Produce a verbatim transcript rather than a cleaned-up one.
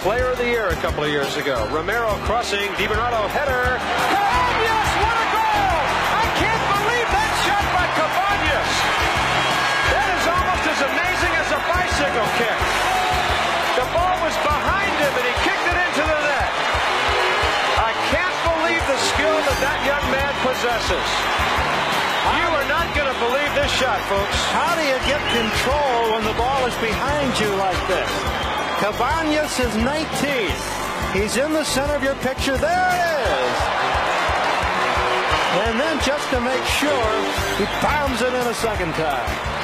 Player of the Year a couple of years ago. Romero crossing, DiBernardo header. Cabañas, what a goal! I can't believe that shot by Cabañas. That is almost as amazing as a bicycle kick. The ball was behind him and he kicked it into the net. I can't believe the skill that that young man possesses. You are not going to believe this shot, folks. How do you get control when the ball is behind you like this? Cabañas is nineteen. He's in the center of your picture. There it is. And then just to make sure, he bombs it in a second time.